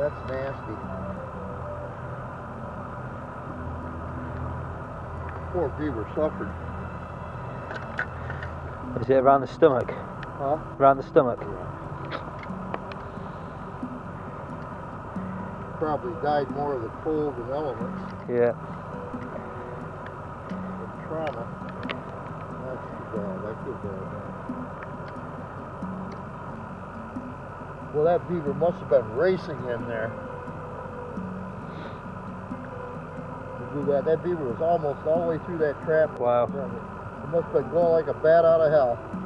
that's nasty. Poor beaver suffered. Is it around the stomach? Huh? Around the stomach? Yeah. Probably died more of the cold and elements. Yeah. The trauma. That's too bad. That's too bad. Well, that beaver must have been racing in there. To do that. That beaver was almost all the way through that trap. Wow. It must have been going like a bat out of hell.